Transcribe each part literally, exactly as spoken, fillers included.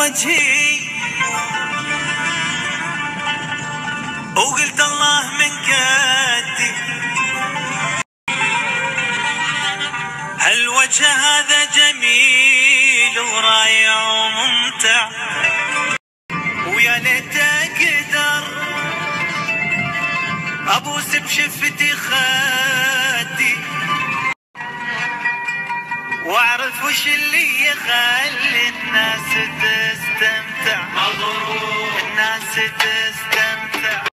وجهي وقلت الله من كدي، هالوجه هذا جميل ورائع وممتع، ويا ليت اقدر ابوس بشفتي خدي واعرف وش اللي يخلي الناس تستمتع، الناس تستمتع.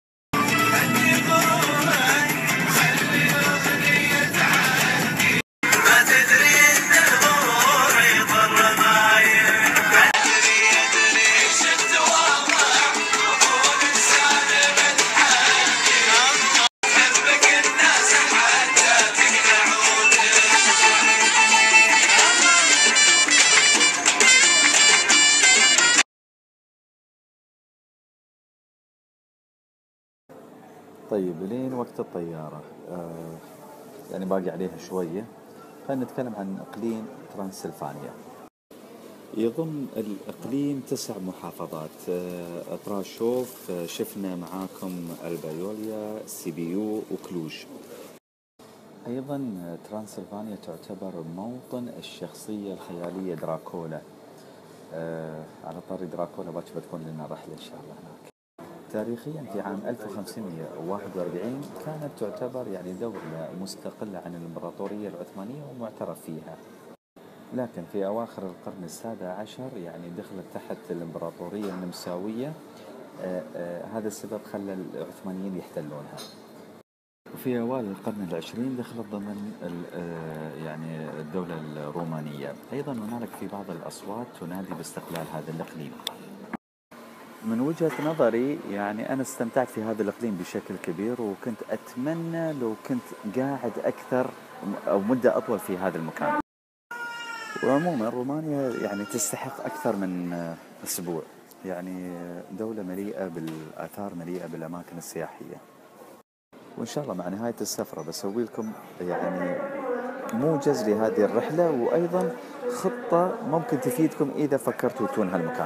طيب لين وقت الطيارة آه يعني باقي عليها شوية. خلينا نتكلم عن إقليم ترانسلفانيا. يضم الإقليم تسع محافظات، آه براشوف، آه شفنا معاكم البايوليا، سيبيو وكلوج. أيضا ترانسلفانيا تعتبر موطن الشخصية الخيالية دراكولا. آه على طاري دراكولا باكر بتكون لنا رحلة إن شاء الله هناك. تاريخيا في عام ألف وخمسمئة وواحد وأربعين كانت تعتبر يعني دولة مستقلة عن الإمبراطورية العثمانية ومعترف فيها، لكن في أواخر القرن السابع عشر يعني دخلت تحت الإمبراطورية النمساوية. آآ آآ هذا السبب خلى العثمانيين يحتلونها. وفي أوائل القرن العشرين دخلت ضمن يعني الدولة الرومانية. أيضا هنالك في بعض الأصوات تنادي باستقلال هذا الإقليم. من وجهة نظري يعني أنا استمتعت في هذا الإقليم بشكل كبير، وكنت أتمنى لو كنت قاعد أكثر أو مدة أطول في هذا المكان. وعموما رومانيا يعني تستحق أكثر من أسبوع، يعني دولة مليئة بالآثار، مليئة بالأماكن السياحية. وإن شاء الله مع نهاية السفرة بسوي لكم يعني موجز لهذه الرحلة، وأيضا خطة ممكن تفيدكم إذا فكرتوا تون هالمكان.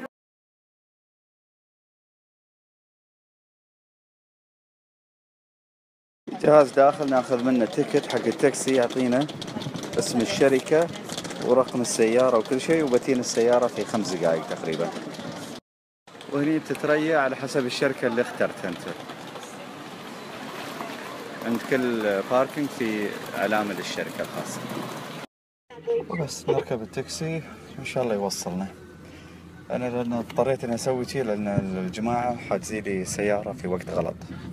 جهاز داخل ناخذ منه تيكت حق التاكسي، يعطينا اسم الشركة ورقم السيارة وكل شيء، وبتين السيارة في خمس دقائق تقريبا. وهني بتتريا على حسب الشركة اللي اخترتها انت. عند كل باركينج في علامة للشركة الخاصة. وبس نركب التاكسي ان شاء الله يوصلنا. انا لان اضطريت اني اسوي شيء لان الجماعة حاجزين لي سيارة في وقت غلط.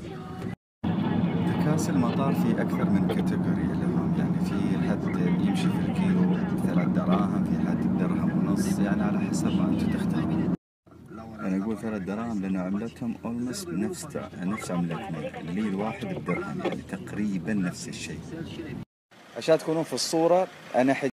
تكاسي المطار في أكثر من كاتيجوري لهم، يعني في حد يمشي في الكيلو بثلاث دراهم، في حد بدرهم ونص، يعني على حسب ما أنتم تختارون. أنا أقول ثلاث دراهم لأن عملتهم أولموست نفس نفس عملتنا، اللي الواحد بدرهم، يعني تقريبا نفس الشيء. عشان تكونون في الصورة أنا